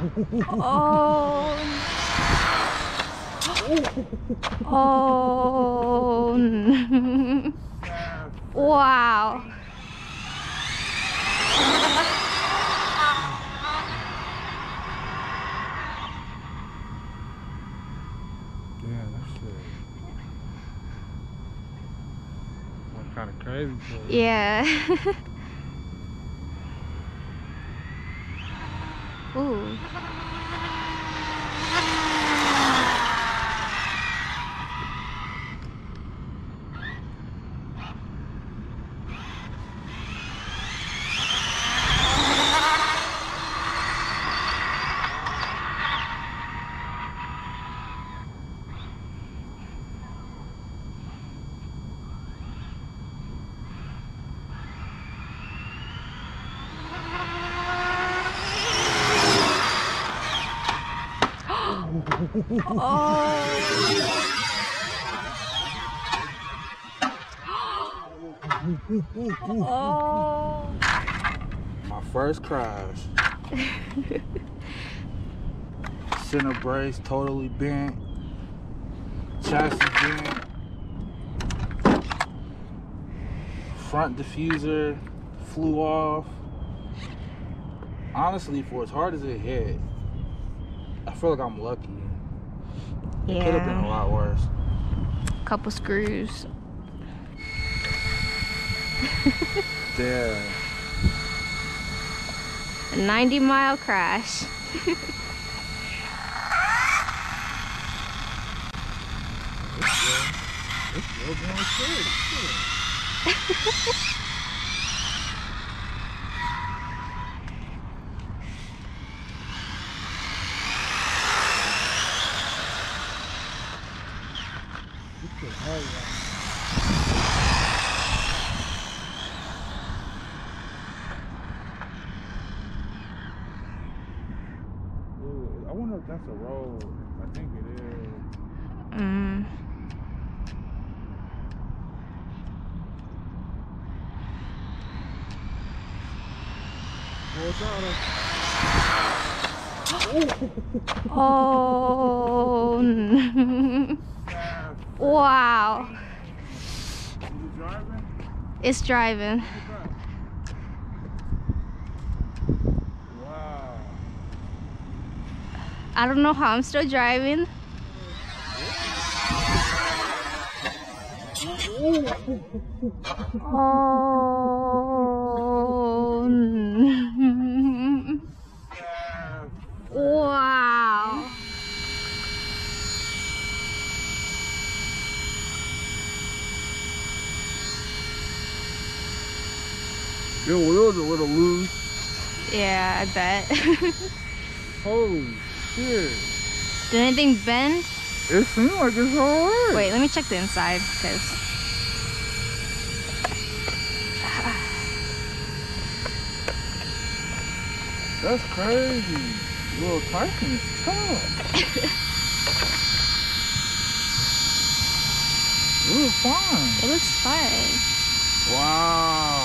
Oh. Oh. Wow. Damn, that shit. That's kind of crazy. Yeah. Ooh. Oh. My first crash. Center brace totally bent. Chassis bent. Front diffuser flew off. Honestly, for as hard as it hit, I feel like I'm lucky. It could have been a lot worse. Couple screws. Yeah. A 90-mile crash. It's still going straight. I wonder if that's a road. I think it is. Oh. Wow. It's driving. Wow. I don't know how I'm still driving. Oh. Wow. Your wheels a little loose. Yeah, I bet. Holy shit. Did anything bend? It seems like it's alright. Wait, let me check the inside, because... That's crazy. Little Typhon is tough. It looks fine. It looks fine. Wow.